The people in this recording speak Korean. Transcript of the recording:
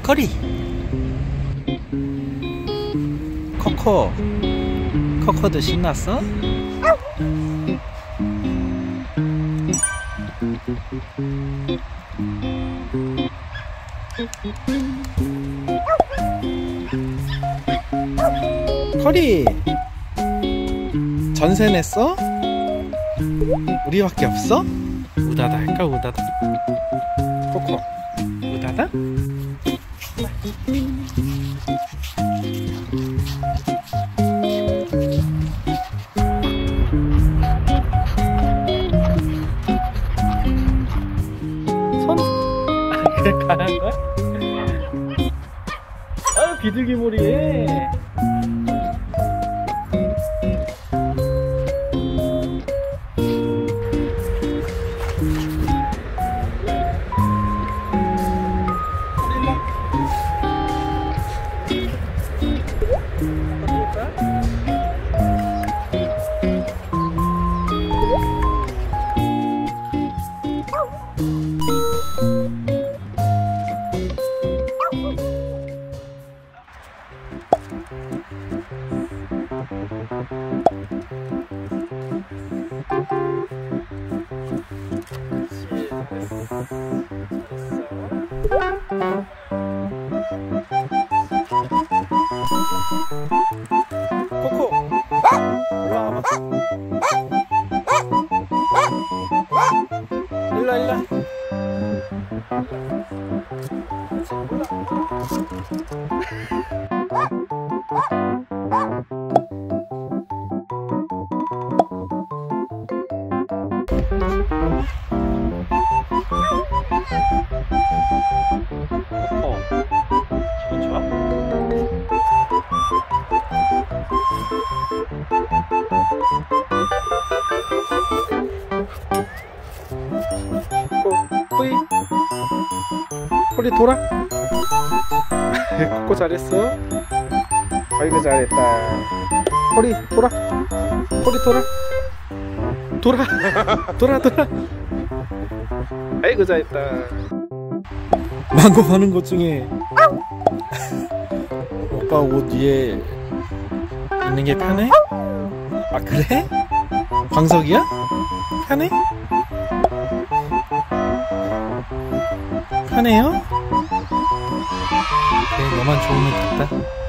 커리. 코코도 신났어? 커리 전세 냈어? 우리밖에 없어? 우다다 할까? 우다다. 코코 우다다? 손? 그냥 가는 거야? 아, 비둘기몰이에. 코코 일로와봐. 일로와. 기분 좋아? 코이 코리 돌아. 코코 잘했어. 아이고 잘했다. 코리 돌아. 코리 돌아. 아이고 잘했다. 망고 파는 것 중에 오빠 옷 위에 있는 게 편해? 아 그래? 광석이야? 편해? 편해요? 그래, 너만 좋으면 됐다.